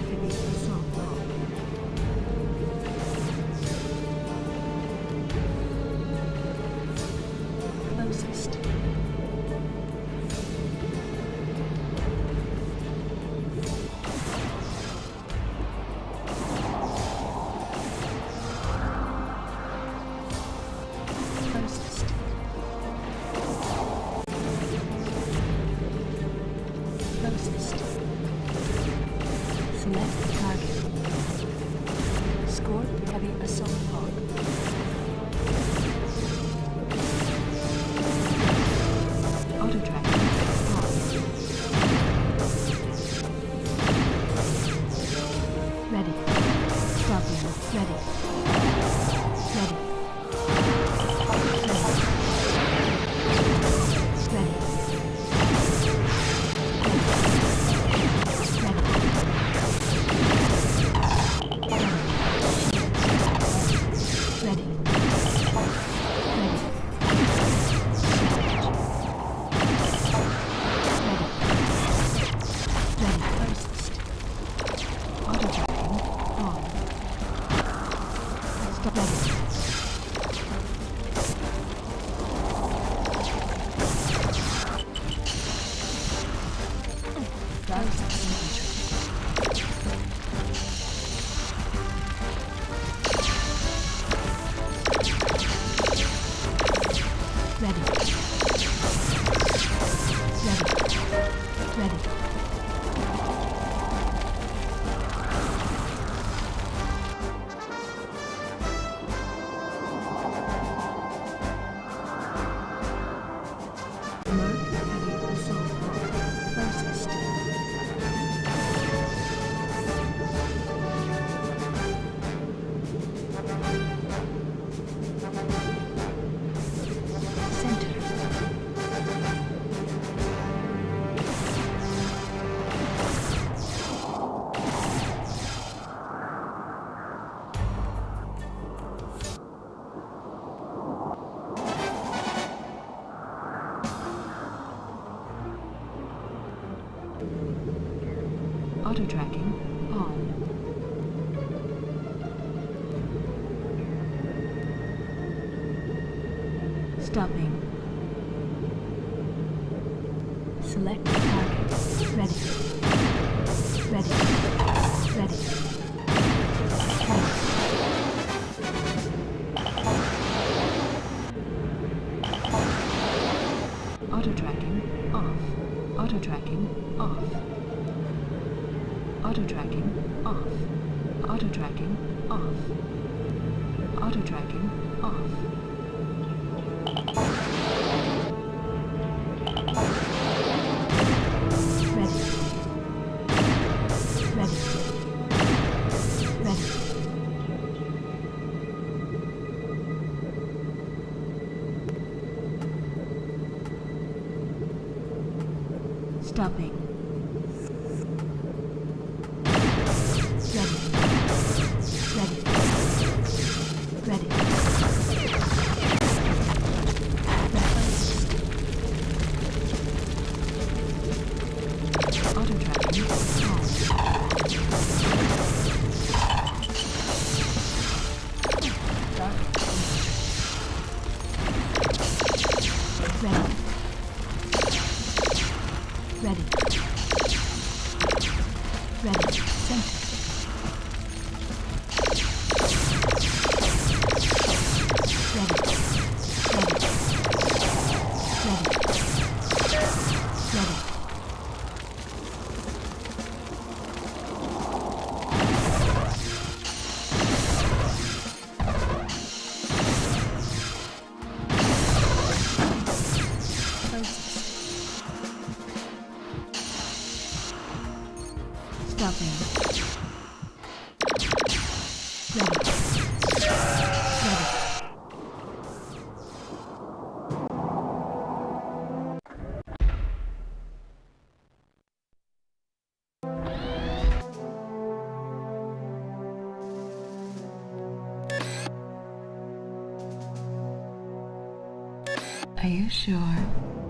heavy assault hawk. Closest. Closest. Closest. Select target. Score heavy assault hawk. Auto tracking on. Ready. Stopping. Ready. Ready. Ready. Ready. Auto tracking on. Stopping. Select target. Ready. Ready. Ready. Auto tracking off. Auto tracking off. Auto tracking off. Auto tracking off. Auto tracking off. Ready. Ready. Ready. Stopping. Ready. Ready. Ready. Auto tracking on. Ready. Ready. Ready. Center. Ready. Ready. Ready. Ready. Stopping. Ready. Ready. Are you sure?